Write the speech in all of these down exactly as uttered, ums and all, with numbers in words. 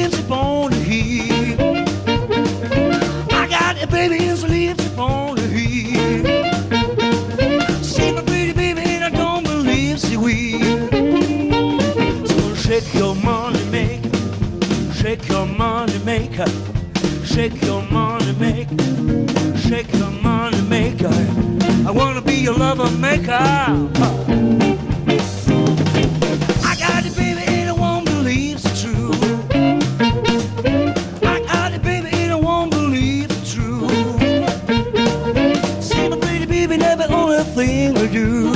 lips upon the heat. I got the baby's lips upon the heat. See my pretty baby and I don't believe she will. So shake your money maker, shake your money maker, shake your money maker, shake your money maker. I wanna be your lover maker. I got it, baby, and I won't believe it's true. I got it, baby, and I won't believe it's true. See my pretty baby, never only thing we do.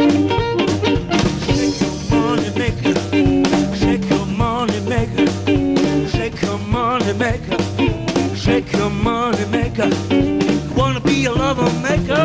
Shake your money maker, shake your money maker, shake your money maker, shake your money maker. Wanna be a lover maker.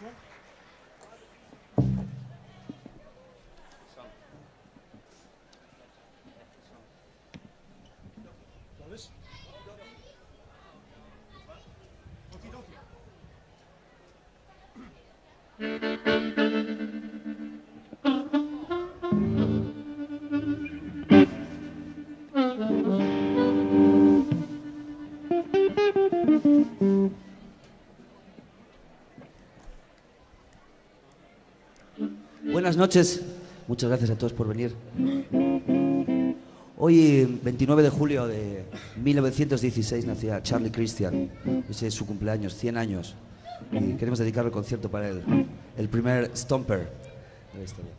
Buenas noches, muchas gracias a todos por venir. Hoy, veintinueve de julio de mil novecientos dieciséis, nacía Charlie Christian. Ese es su cumpleaños, cien años. Y queremos dedicarle el concierto para él, el primer stomper de la historia.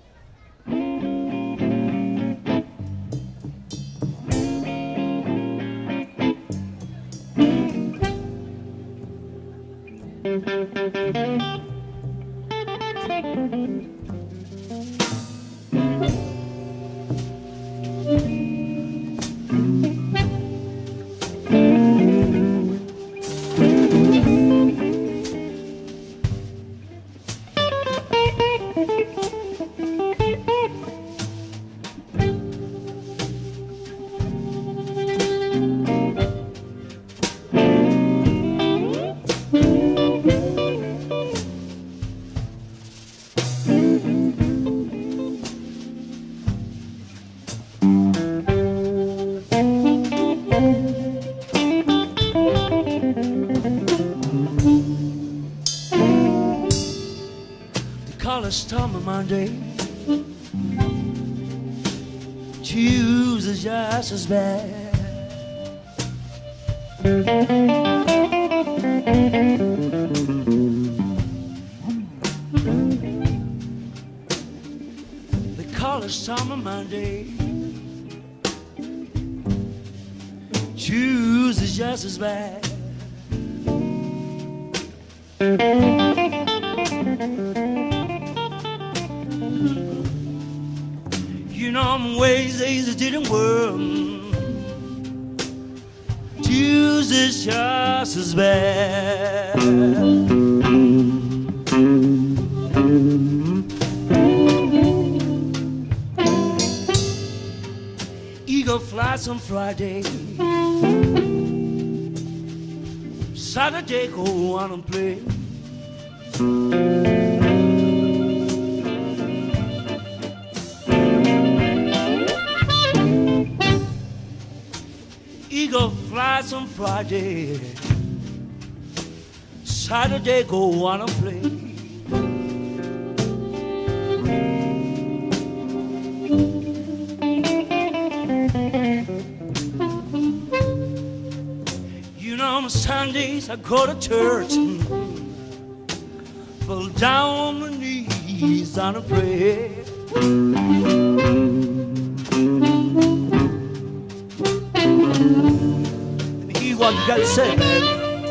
Time of Monday, Tuesday's just as bad. They call us time of Monday, Tuesday's just as bad. You know, I'm Wednesdays it didn't work. Tuesday's just as bad. Eagle flies on Friday, Saturday go on and play. Eagle flies on Friday, Saturday go on and play. You know, on Sundays I go to church, fall down on my knees on a prayer. What you gotta say, man?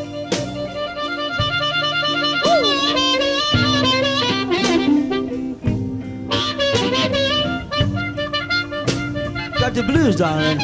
Got the blues, darling.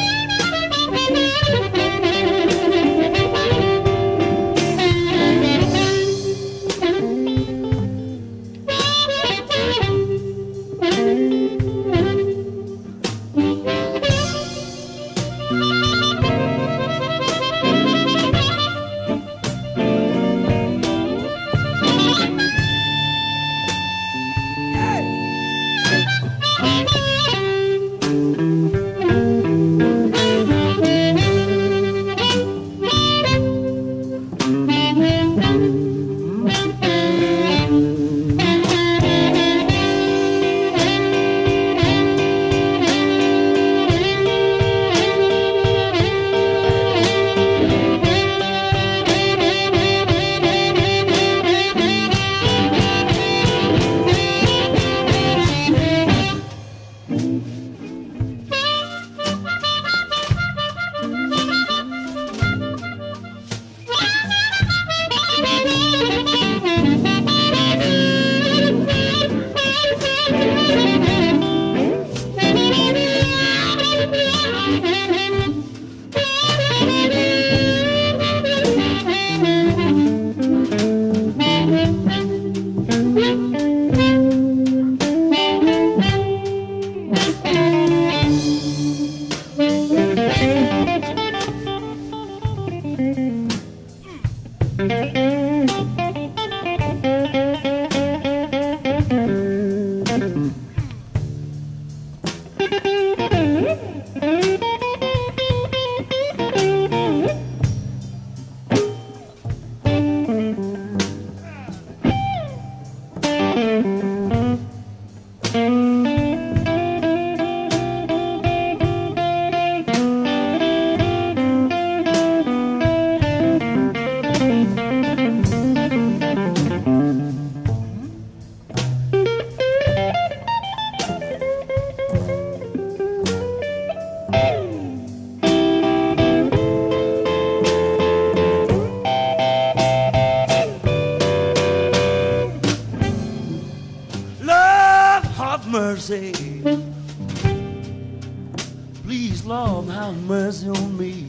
Lord, have mercy on me.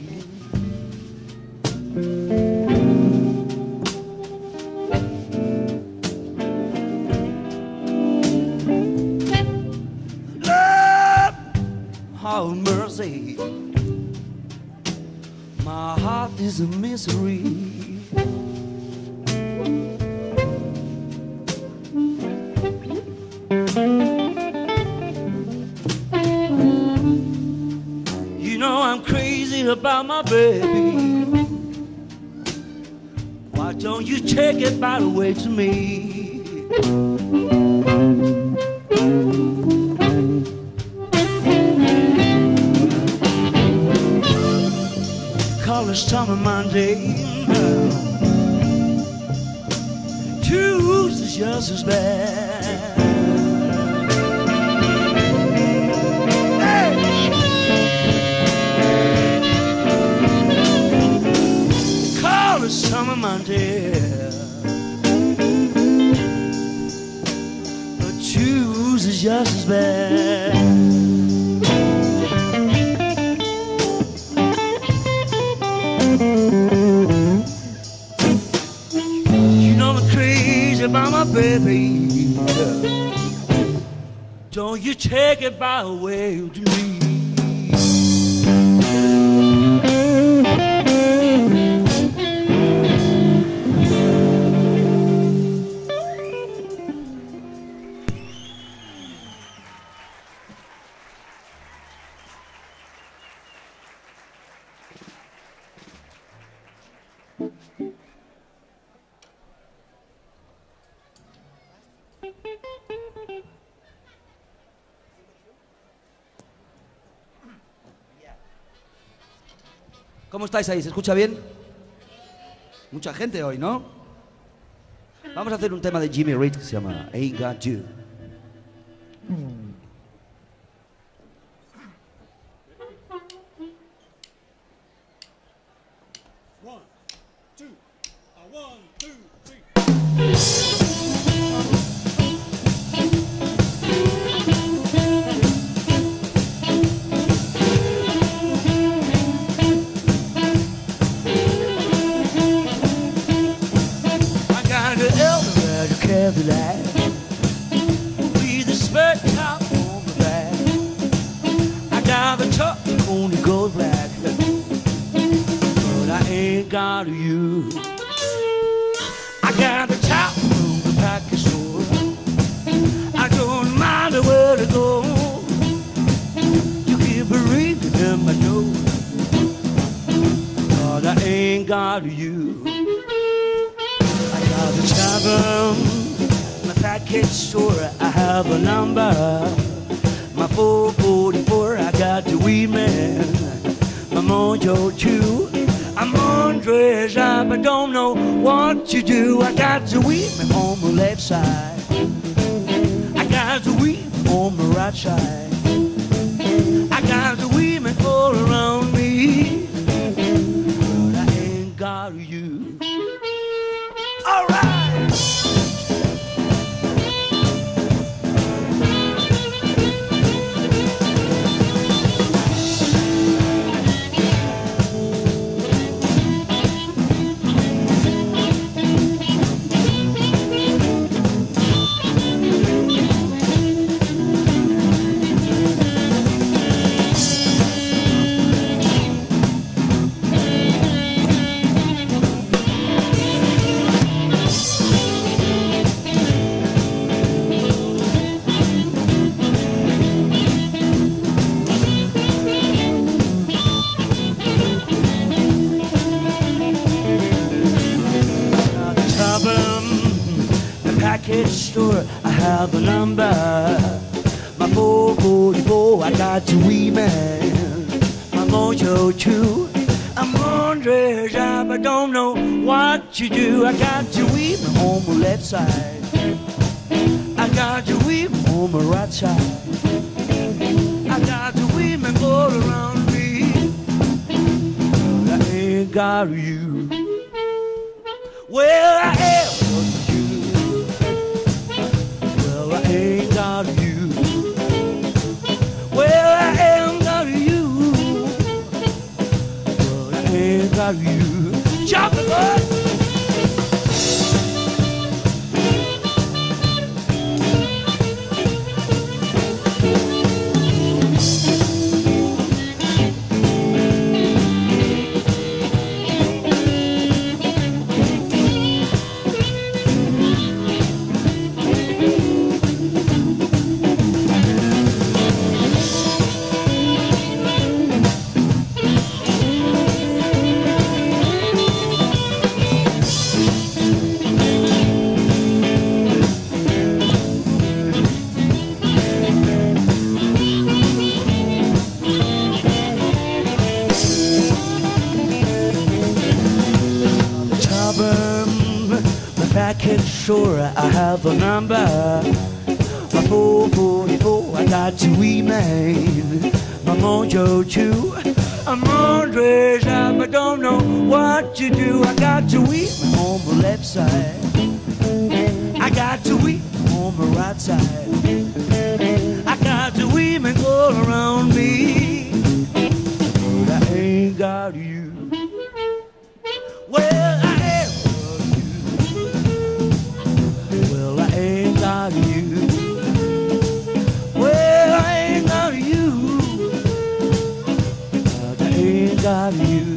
Lord, have mercy. My heart is a misery. You know I'm crazy about my baby. Why don't you take it right away to me? Call it summer Monday. Tuesday's just as bad. Summer Monday, but Tuesday's just as bad. You know I'm crazy about my baby. Don't you take it by the way to me. ¿Cómo estáis ahí? ¿Se escucha bien? Mucha gente hoy, ¿no? Vamos a hacer un tema de Jimmy Reed que se llama Ain't Got You. One, two, uh, one, two, three. Cadillac with a spurt top on the back. I got the truck on the gold black, but I ain't got you. I got the top from the package store. I don't mind where to go. You keep ringing in my door, but I ain't got you. I got the tavern, package store, I have a number. My four forty-four, I got the weed man. My mojo two, I'm on treasure, but don't know what to do. I got the weed man on my left side. I got the weed on my right side. I got the weed man all around me, but I ain't got you. All right. Store, I have a number. My four forty-four, I got the wee man. My mojo two, I'm on treasure, but don't know what to do. I got the wee man on my left side. I got the wee man on my right side. I got the wee man all around me, but I ain't got you. Well, I am. I ain't got you. Well, I ain't got you. got you. Chop it up. Sure, I have a number, my four forty-four, I got to email, my mojo too, I'm on dress up, I don't know what to do, I got to eat on the left side, I got to eat on the right side, I got to eat and go around me, but I ain't got you, well I ain't got you. Well, I ain't got you. But I ain't got you.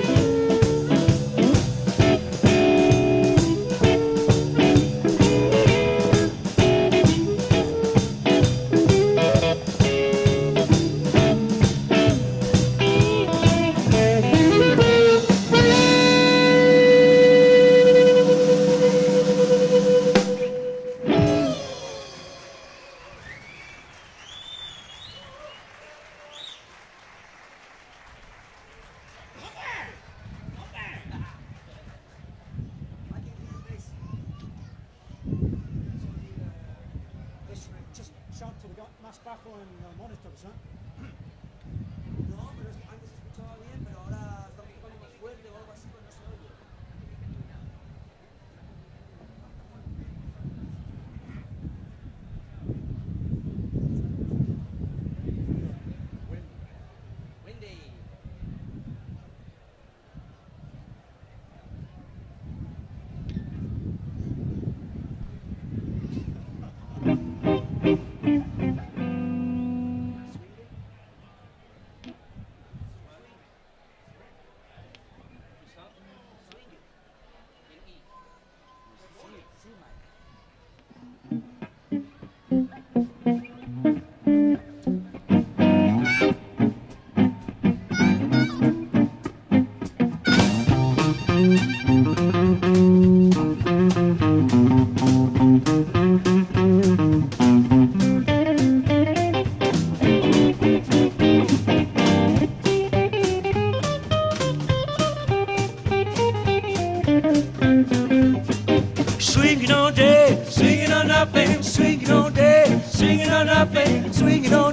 Swinging all day, swinging on nothing, swinging all day, swinging on nothing, swinging all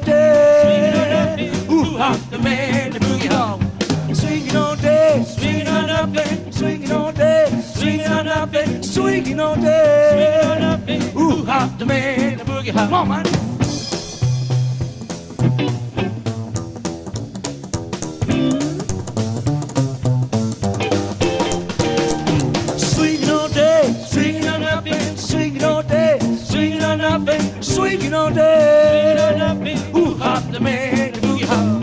day. Ooh, hop the man, the boogie hop. Swinging all day, swinging on nothing, swinging all day, swinging on nothing, swinging all day. Ooh, hop the man, the boogie hop. Come on, man. Swinging all day, swinging on nothing, swinging all day, swinging on nothing, swinging all day. Ooh, hop the man, the boogie hop.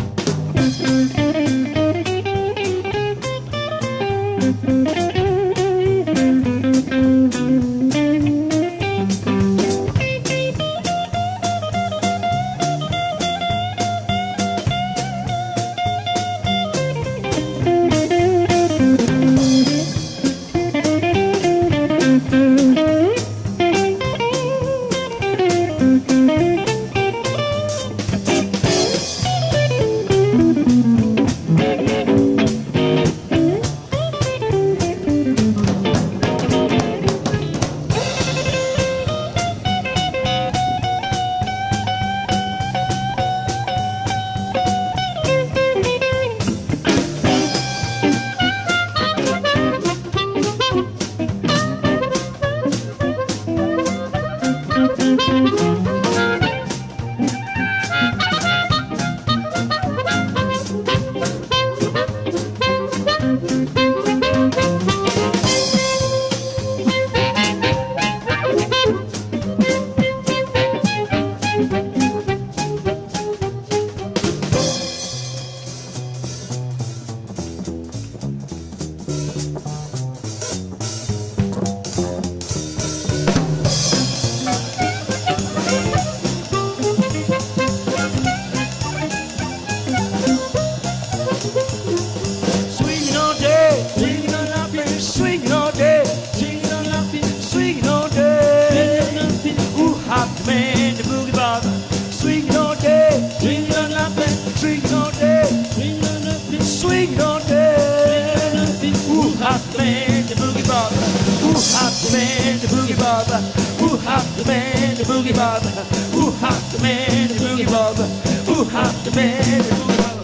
hop the man, the boogie bop. Ooh, hop the man, the boogie bop. Ooh, hop the man, the boogie bop. Ooh, hop the man, the boogie bop. Ooh, hop the man, the boogie bop.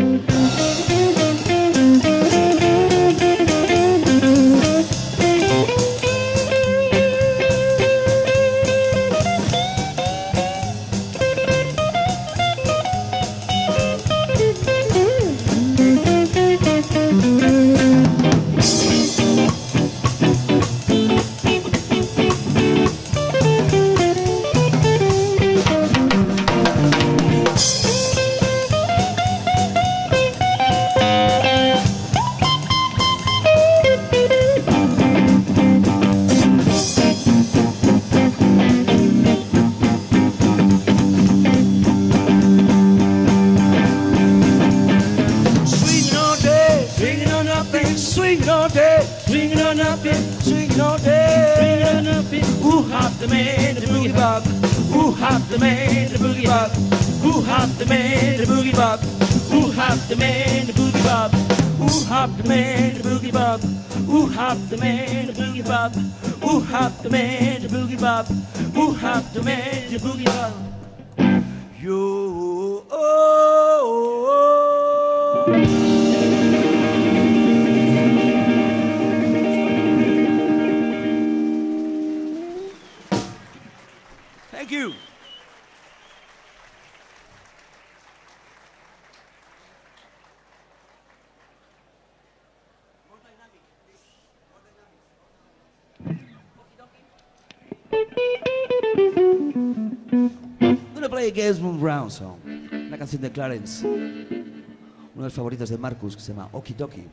Swinging all day, swinging on up it, swinging all day, swinging on up it. Ooh, hop the man, the boogie bop. Ooh, hop the man, the boogie bop. Ooh, hop the man, the boogie bop. Ooh, hop the man, the boogie bop. Ooh, hop the man, the boogie bop. Ooh, hop the man, the boogie bop. Ooh, hop the man, the boogie bop. Ooh, hop the man, the boogie bop. Yo, oh, oh, oh. Thank you. I'm gonna play a Desmond Brown song, una canción de Clarence, uno de los favoritos de Marcus, que se llama Okie Dokie.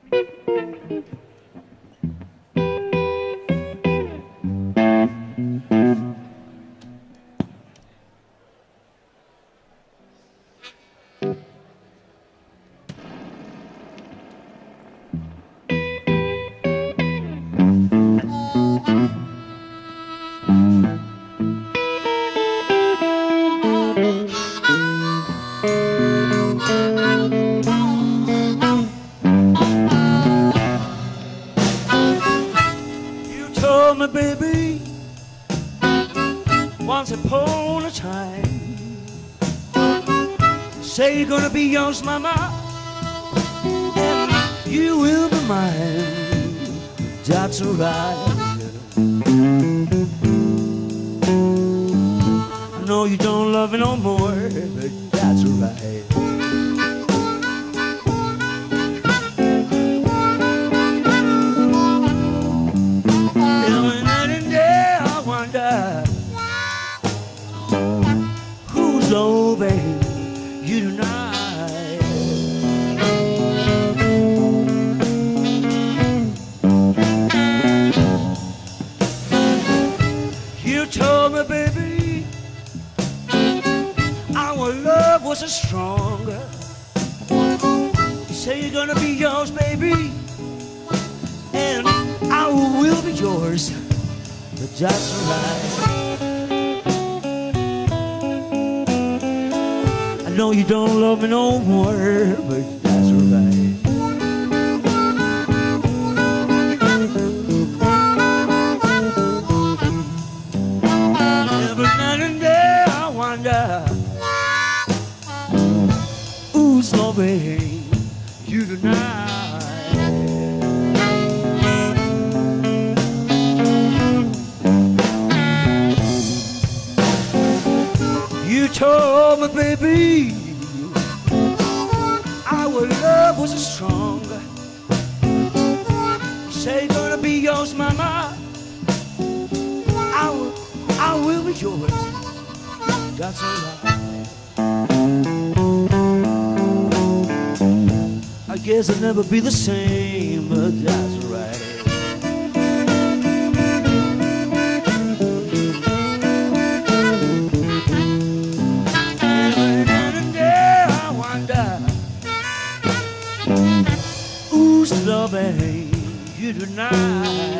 You told me, baby, once upon a time, say you're gonna be yours, mama, and you will be mine. That's alright. I know you don't love me no more, but that's alright. Every night and day I wonder who's loving you tonight. You told me, baby, our love was a stronger. You say you're gonna be yours, baby, and I will be yours, but that's alright. I know you don't love me no more, but that's alright. Every night and day I wonder who's loving you tonight. You told me, baby, our love was stronger. You say you're gonna be yours, mama, I will, I will be yours. That's alright. I guess I'll never be the same, but that's alright. Every night and day I wonder who's loving you tonight.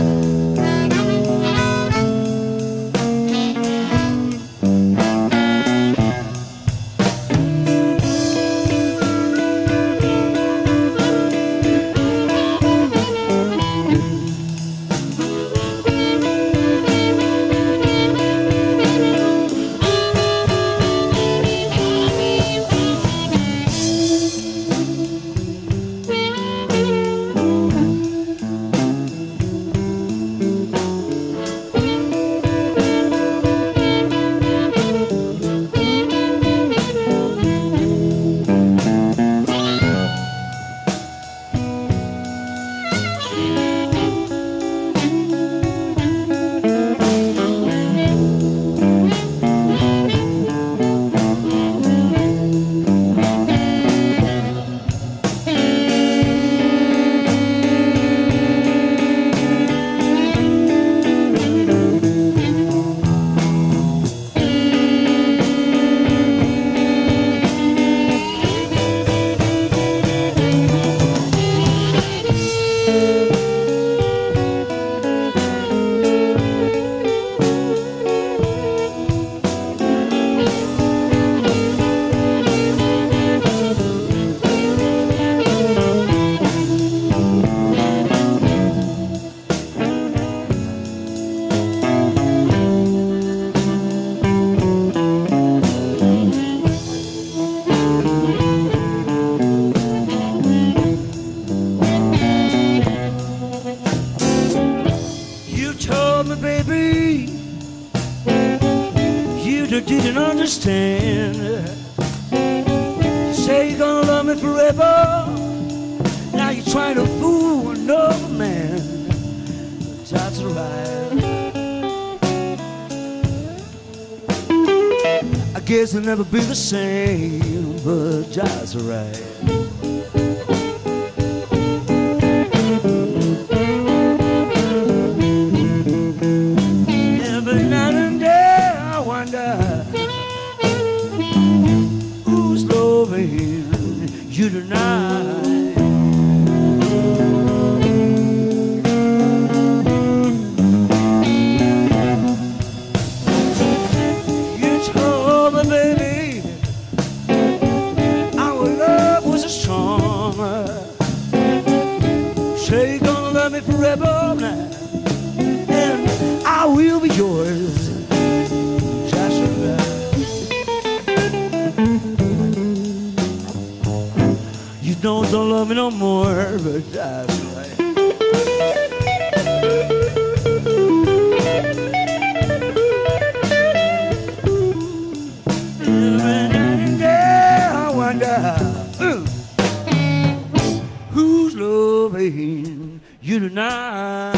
Didn't understand. You say you're gonna love me forever. Now you're trying to fool another man. That's alright. I guess I'll never be the same, but that's alright. you tonight. You told me, baby, our love was strong. Say you're gonna love me forever now, and I will be yours. Just right. You don't, don't love me no more, but that's right. Yeah, I wonder uh, who's loving you tonight.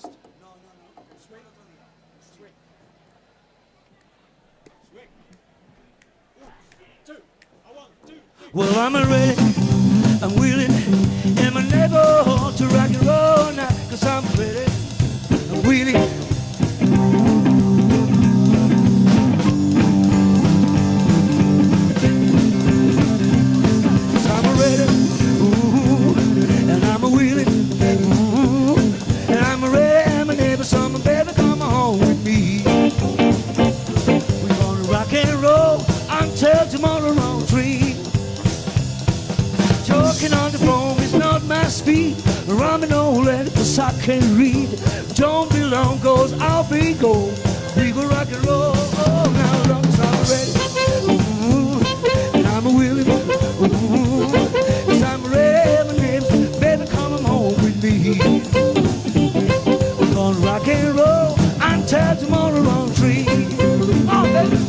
twist. No, no, no. Swing. Swing. Swing. One, two. A one, two, three. Well, I'm ready, I'm willing, and I'm able to rock and roll now, cause I'm ready, I'm willing. Cause I'm ready, ooh, and I'm willing, ooh, and I'm ready, and I'm able, so my baby, come home with me. We're gonna rock and roll until tomorrow around three. Talking on the phone is not my speed. Rhyming old letter cause I can't read. Don't be long cause I'll be gold. We go rock and roll all night long cause I'm ready. Ooh, and I'm willing. Ooh, cause I'm ready, my name. Baby, come home with me. We're gonna rock and roll until tomorrow around three. Oh, baby.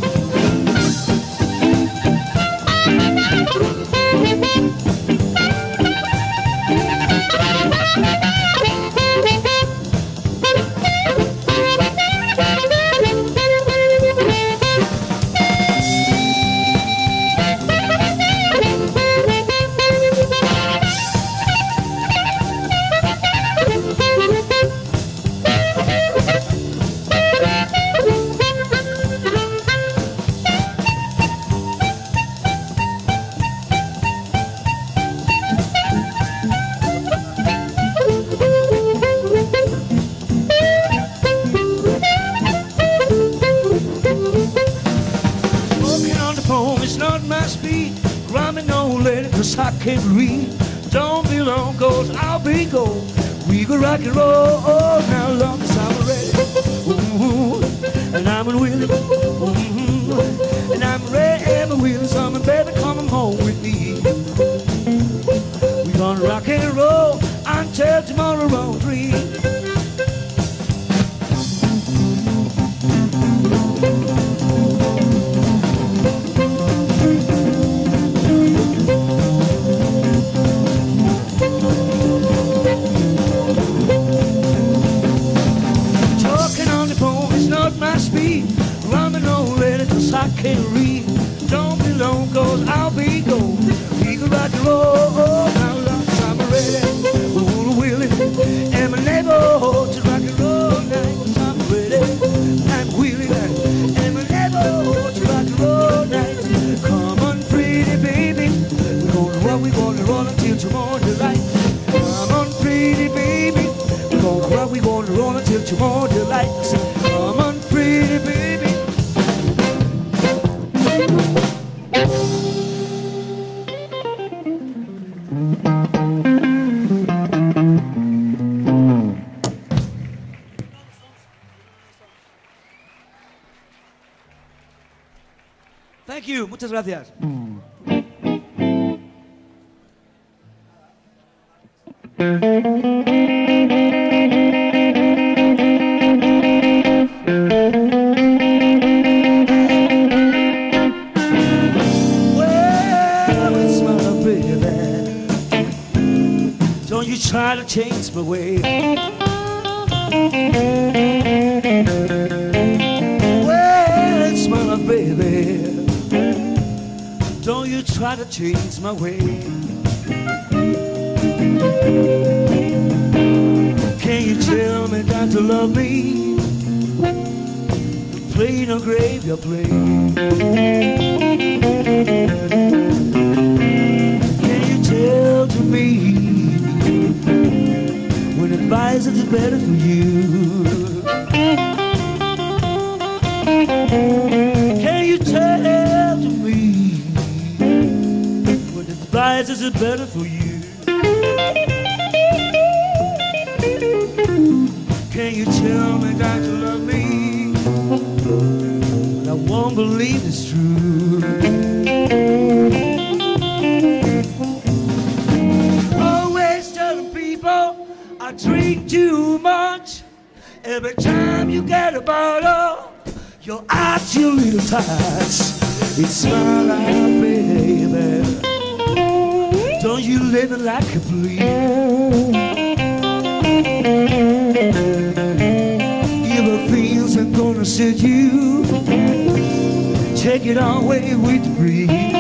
Cause I can't read. Don't be long cause I'll be gold. We go rock and roll all night long cause I'm ready. Ooh, and I'm willing. Ooh, and I'm ready and I'm willing. So my baby come home with me. We gonna rock and roll until tomorrow around three. I can't read. Don't be long cause I'll be gold. We can rock and roll all night long cause I'm ready. Ooh, willing, and my neighborhood to rock and roll night cause I'm ready. I'm willing, and my neighborhood to rock and roll night. Come on pretty baby, we're gonna rock, we're gonna roll until tomorrow daylight. Come on pretty baby, we're gonna rock, we're gonna roll until tomorrow daylight. Come on pretty baby. Thank you, muchas gracias. Well, it's my baby. Don't you try to change my way. Well, it's my baby. Don't you try to change my way. Can you tell me not to love me? Play no graveyard play. Can you tell to me when advice is better for you? Can you tell to me when advice is better for you? Can you tell me that you love me? But I won't believe it's true. Always telling people I drink too much. Every time you get a bottle, you're out your little touch. It's my life, baby. Don't you live it like a flea? suit you. Take it all away with the breeze.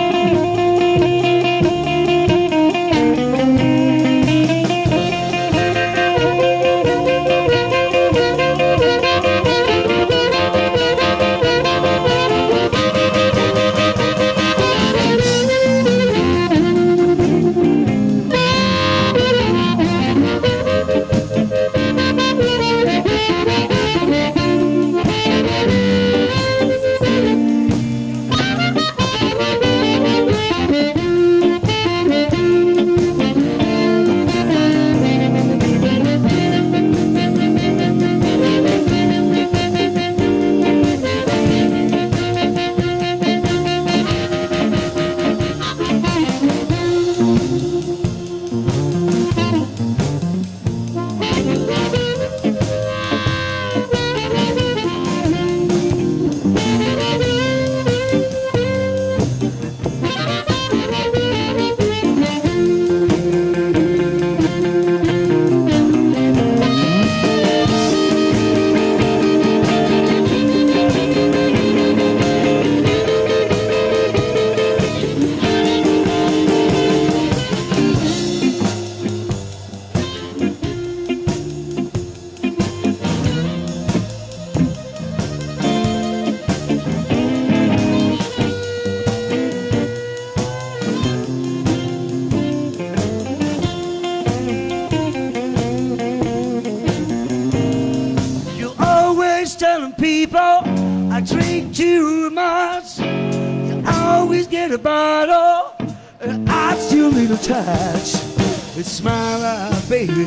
Telling people I drink too much. You always get a bottle, and I still need a touch. It's my life, baby.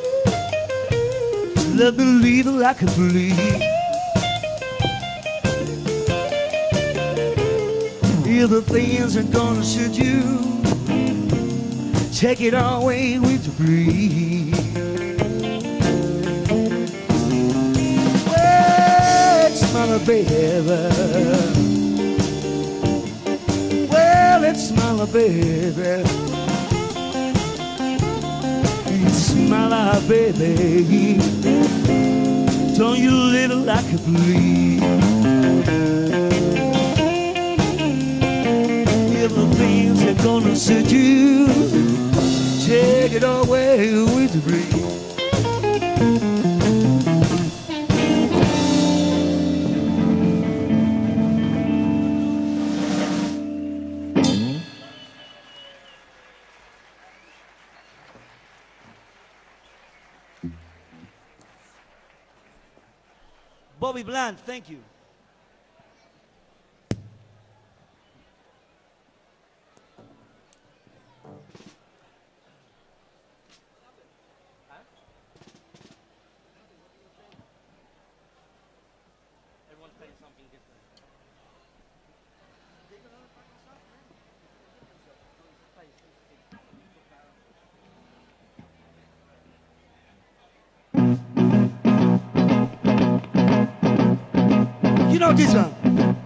Let me leave it like I bleed. If the things are gonna suit you, take it all away with the breeze. Smile, baby. Well, it's smile, baby. Smile, baby. Don't you live like a bleed. If the things are gonna suit you, take it away with the breeze. Bobby Bland, thank you. Everyone's playing something different. You know this one.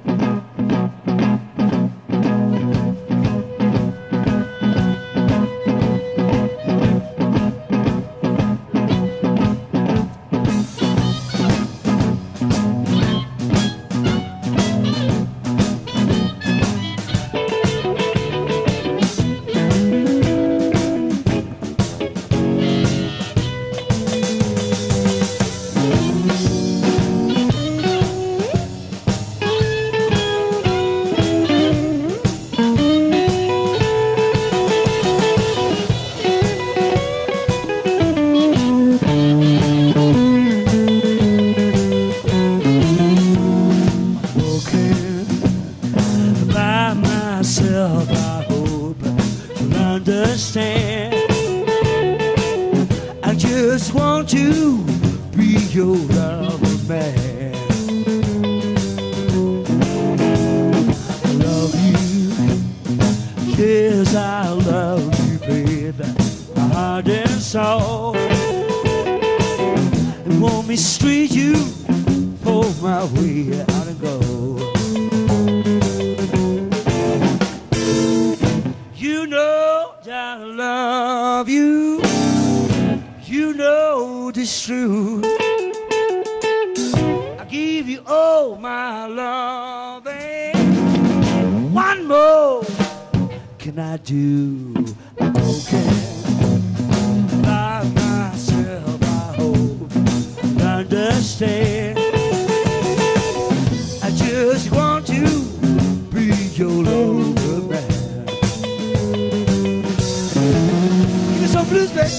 I hope you'll understand. I just want to be your lover man. I love you, yes I love you, baby, my heart and soul. And want me street you for my way out and go. You know that I love you, you know this true. I give you all my love. And one more can I do? Okay. By myself, I hope you understand. I just want to be your lover man. Give me some blues, baby.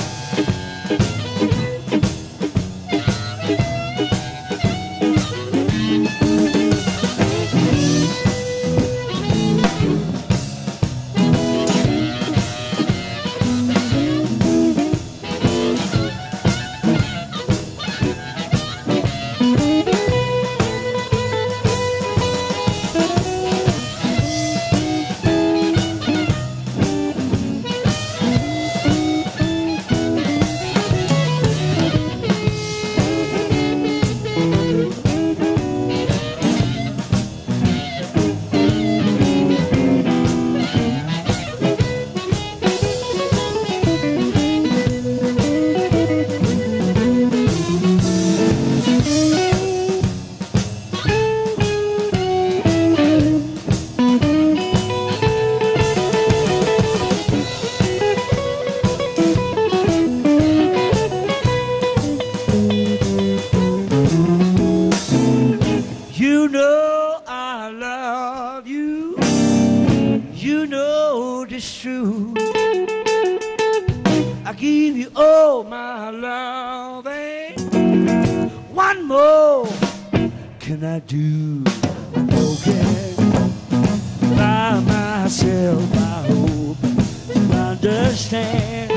You know I love you. You know it's true. I give you all my love, and one more can I do? Okay, by myself, I hope you understand.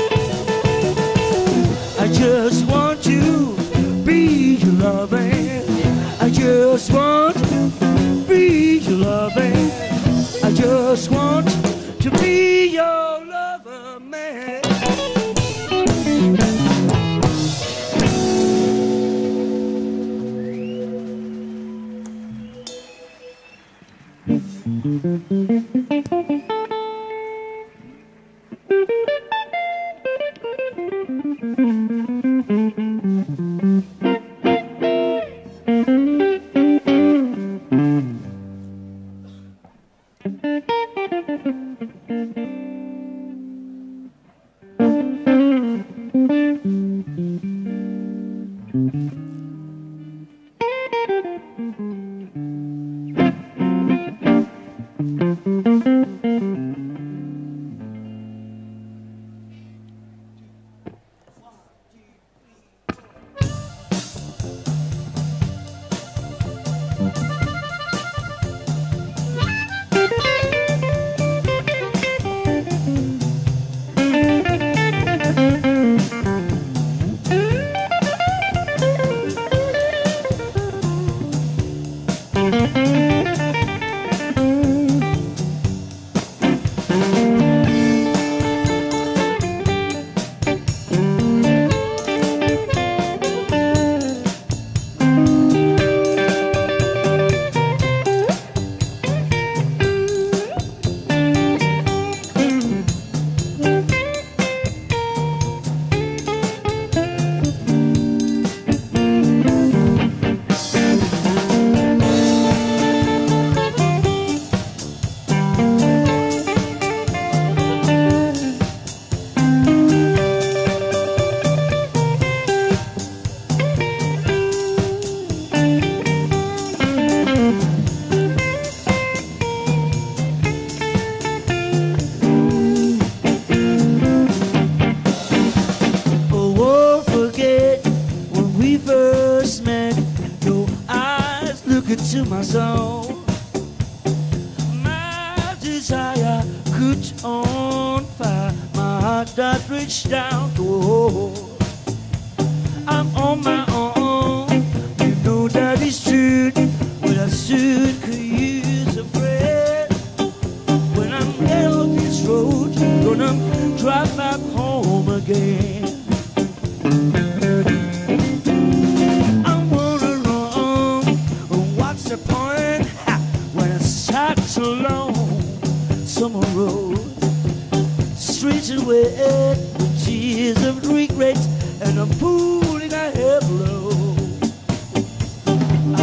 I just want to be your loving. I just want to be your loving. I just want to be your lover, man. To my soul, my desire could on fire, my heart that reached down to hold. I'm on my own, you know that is true, but I soon could use a friend. When I'm down this road, gonna drive back home again. Summer road, streets are wet with tears of regret, and I'm pulling a head blow.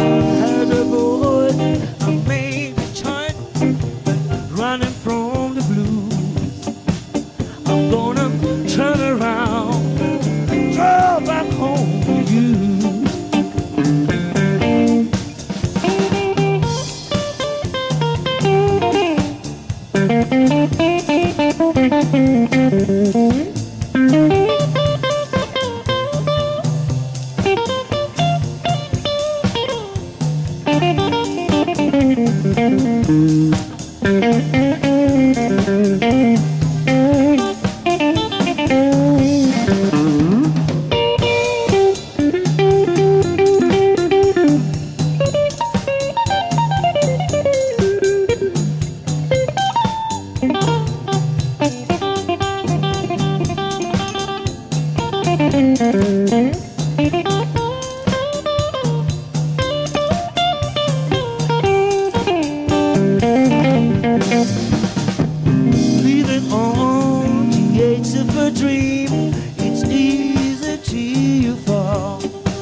Leaving on the edge of a dream, it's easy to fall.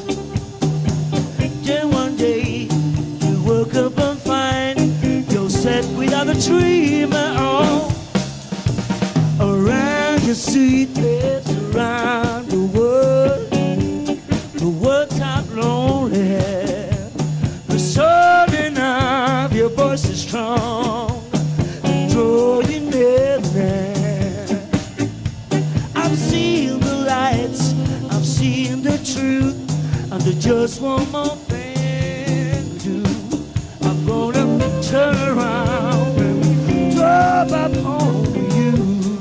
Then one day you woke up and find you're set without a dream at all. Around your seat, it's around the world. The world's out lonely. The soul enough, your voice is strong. Drawing near there. I've seen the lights, I've seen the truth, and there's just one more thing to do. I'm gonna turn around and drive back home to you.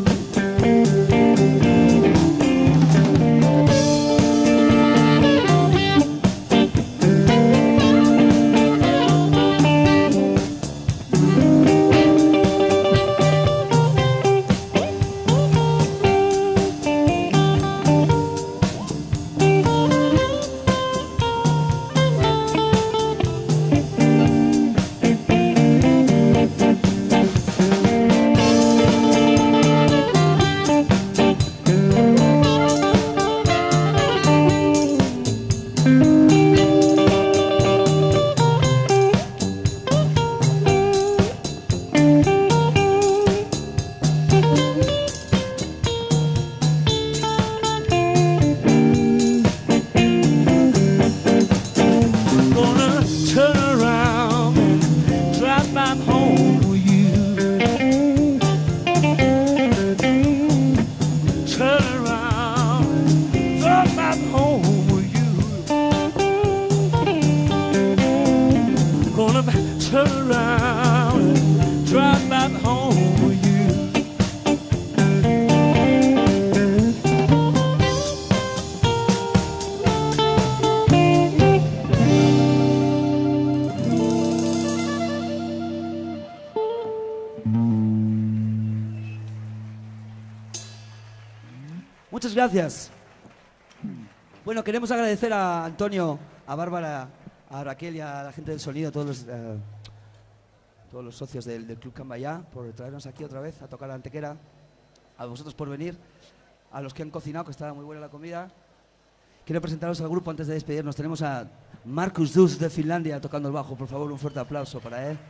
Muchas gracias. Bueno, queremos agradecer a Antonio, a Bárbara, a Raquel y a la gente del sonido, a todos los, uh, todos los socios del, del Club Cambayá, por traernos aquí otra vez a tocar la Antequera, a vosotros por venir, a los que han cocinado, que estaba muy buena la comida. Quiero presentaros al grupo antes de despedirnos. Tenemos a Markus Dus de Finlandia tocando el bajo. Por favor, un fuerte aplauso para él.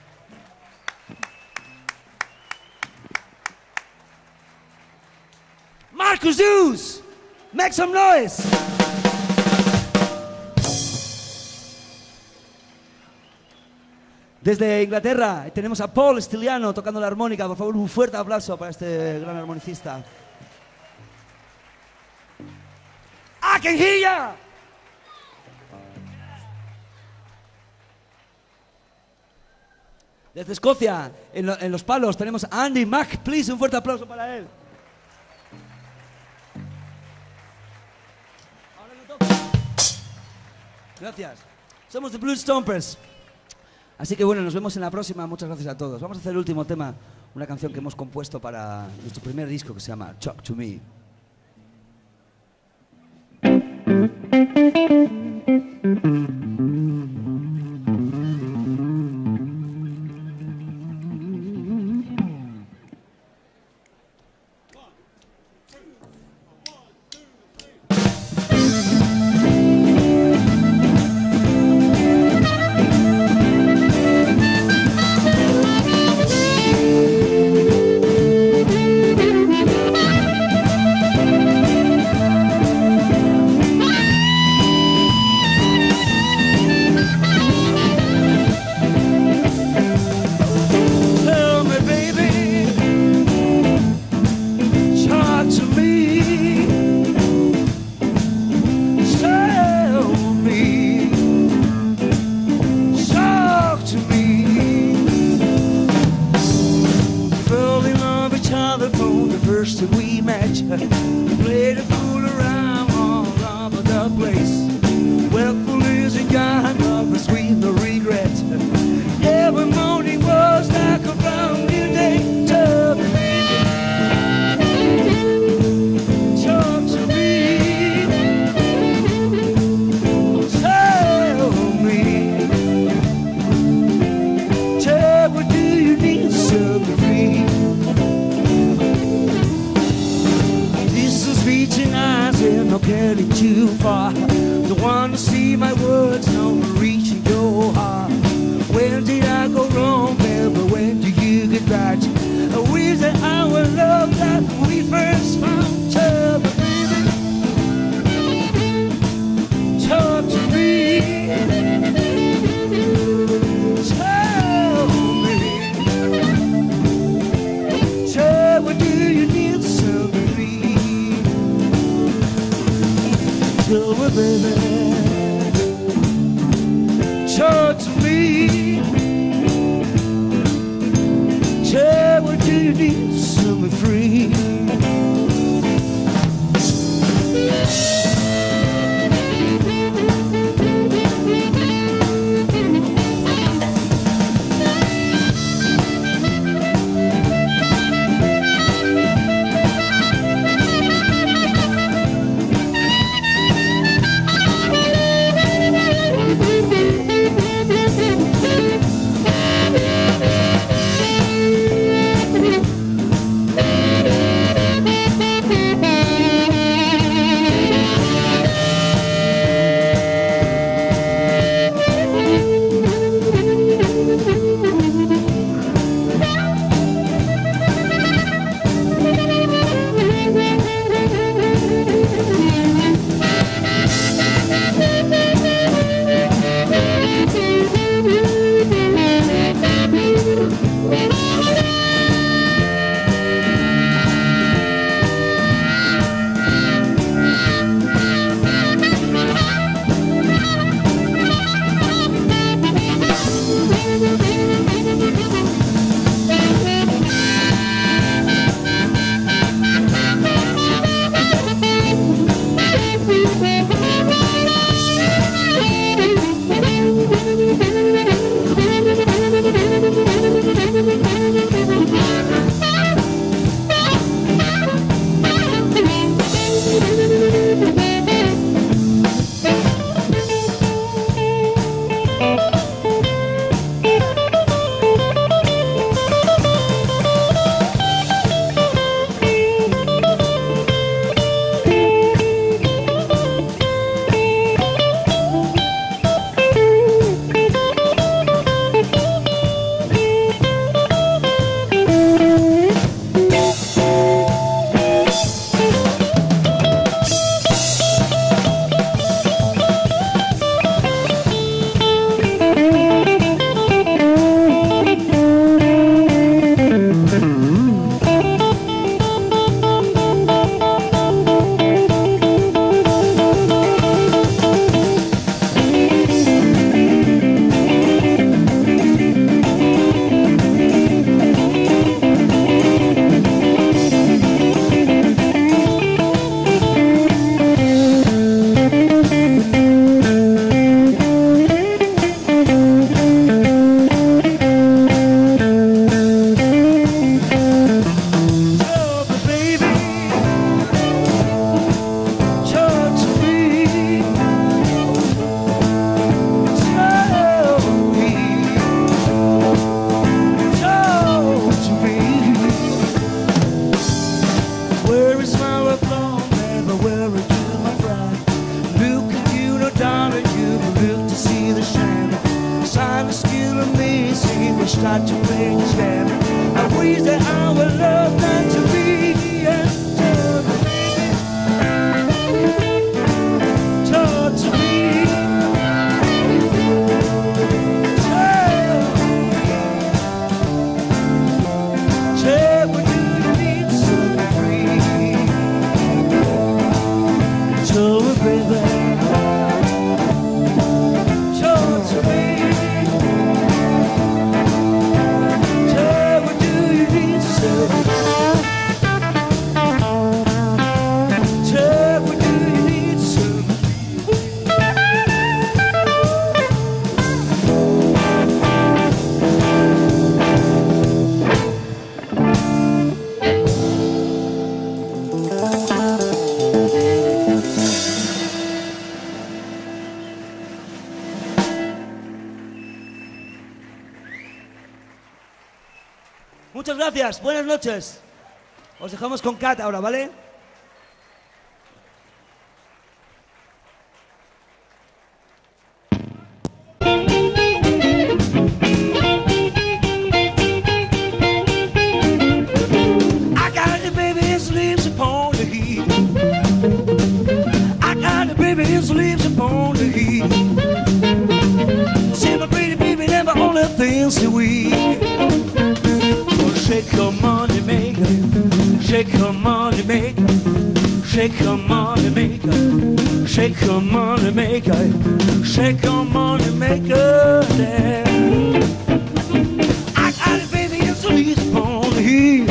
Markus Dus! Make some noise! Desde Inglaterra tenemos a Paul Stiliano tocando la armónica. Por favor, un fuerte aplauso para este gran armonicista. I can hear ya! Desde Escocia, en, lo, en los palos, tenemos a Andy Mack. Please, un fuerte aplauso para él. Ahora me toca. Gracias. Somos The Blue Stompers. Así que bueno, nos vemos en la próxima. Muchas gracias a todos. Vamos a hacer el último tema, una canción que hemos compuesto para nuestro primer disco que se llama Talk to Me. Played a fool around all over the place. Well, fool is a guy, love is sweet, no regret. Every morning was like a brand new day. Talk to me, talk to me, tell me, tell what do you need, set me free. Reaching eyes and not getting too far. Don't want to see my words, no reaching your heart. When did I go wrong, baby? When did you get right? I wish that our love that we first found. Tell me, baby, talk to me, tell me, tell what do you need, so be free. Tell me, baby, talk to me, tell what do you need, set me free. Start to understand. I wish that our love not to be and tell me, talk to me, tell me, tell what do you need to set me free. Tell me, baby, talk to me. Tell what do you need to say? gracias. Buenas noches. Os dejamos con Kat ahora, ¿vale? Leaves upon the heat. See my pretty baby, never only things that we. Well, shake your money maker, shake your money maker, shake your money maker, shake your money maker, shake your money maker. Yeah. I got it, baby, it's the leaves upon the heat.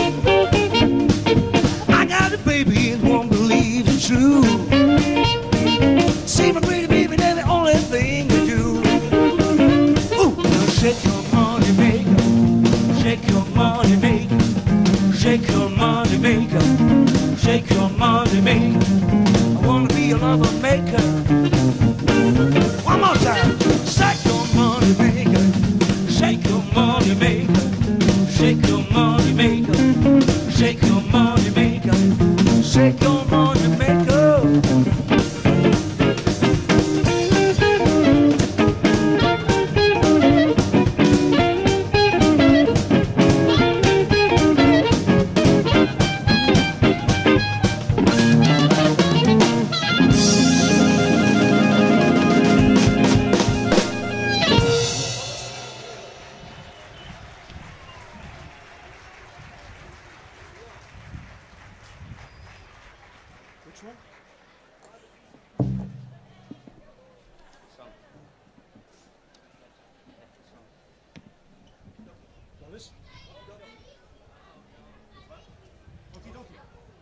I got it, baby, it won't believe it's true. See my pretty baby, that's the only thing you do. Ooh, now shake your money maker, shake your money maker, shake your money maker, shake your money maker. I wanna be a lover maker. One more time. Shake your money maker, shake your money maker, shake your money maker, shake your money maker, shake your money maker. Which one? Now this? Okie dokie.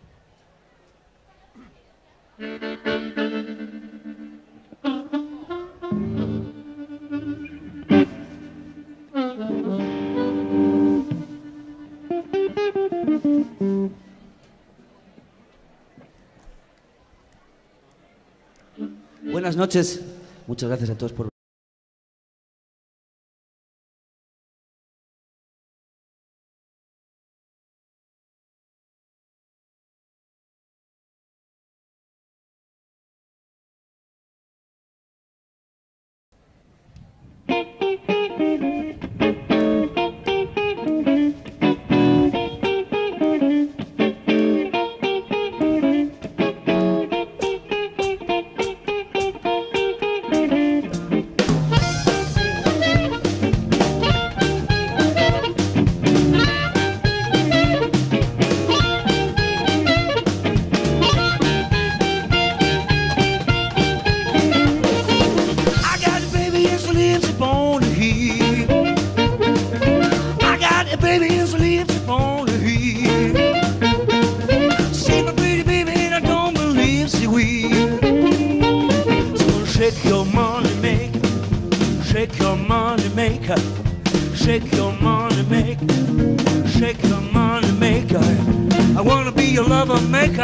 Buenas noches. Muchas gracias a todos por shake your money maker, shake your money maker, shake your money maker, shake your money maker. I wanna be your lover maker.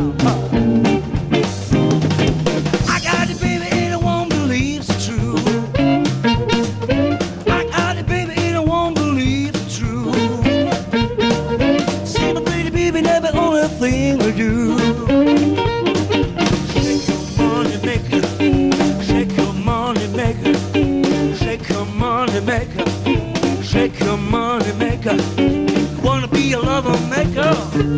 I got it, baby, and I won't believe it's true. I got it, baby, and I won't believe it's true. See my pretty baby, that's the only thing I do. Shake your money maker, shake your money maker, shake your money maker, shake your money maker. Wanna be a lover maker.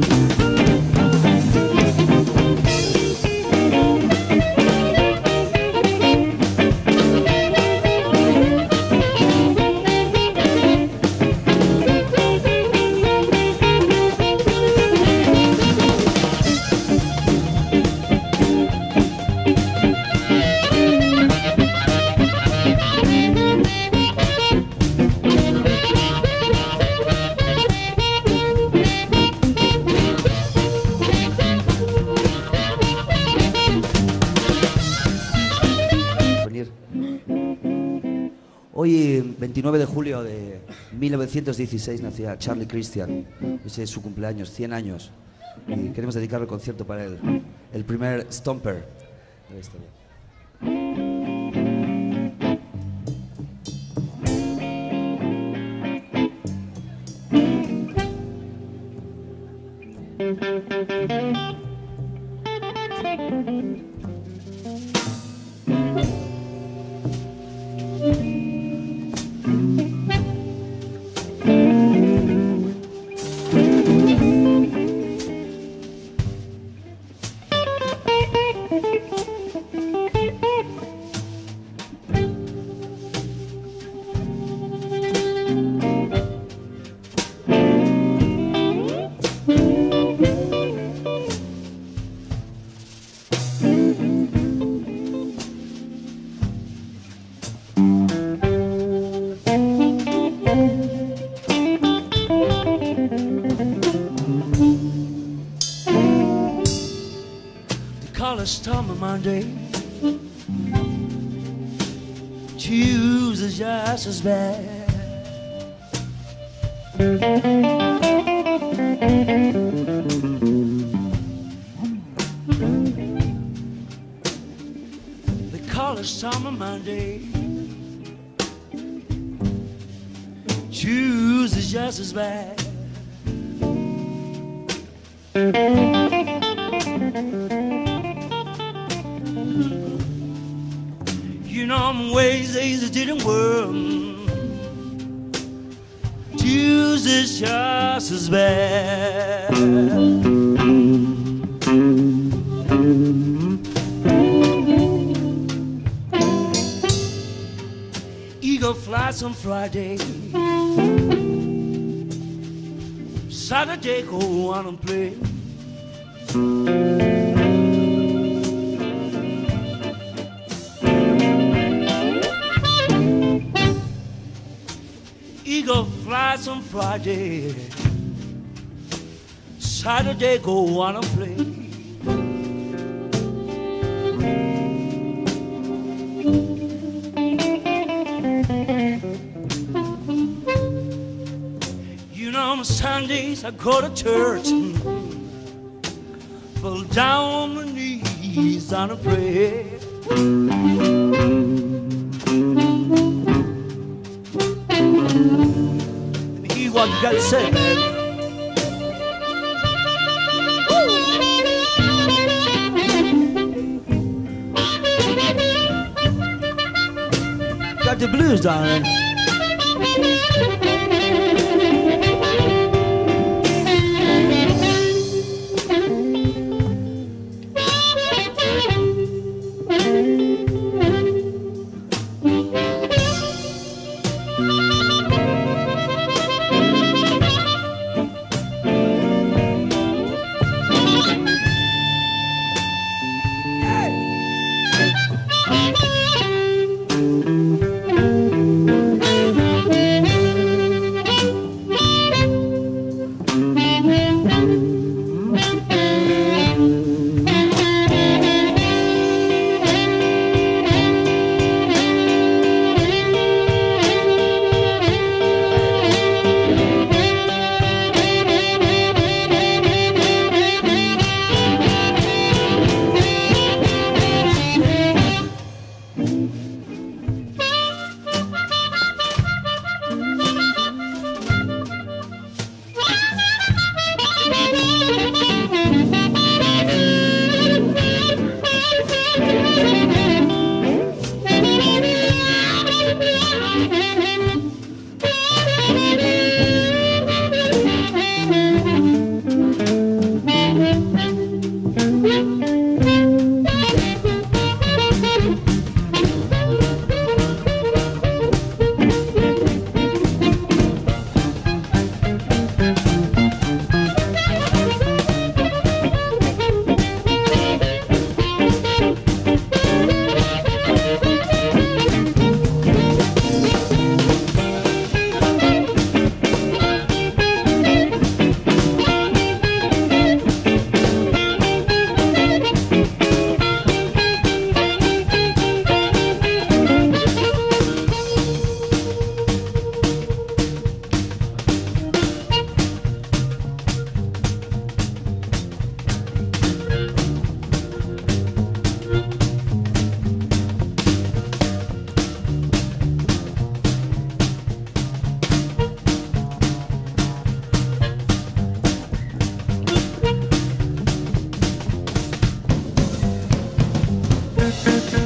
Hoy, veintinueve de julio de mil novecientos dieciséis, nacía Charlie Christian. Ese es su cumpleaños, cien años. Y queremos dedicarle el concierto para él, el primer stomper de la historia. This time of Monday, Tuesday's just as bad. They call it summer Monday, Tuesday's just as bad. You know, I'm Wednesdays it didn't work. Tuesday's just as bad. Eagle flies on Friday, Saturday go on and play. Eagle flies on Friday, Saturday go on and play. You know, on Sundays I go to church, fall down on my knees and I pray. What you gotta say, man? Got the blues, darling.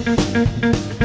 Thank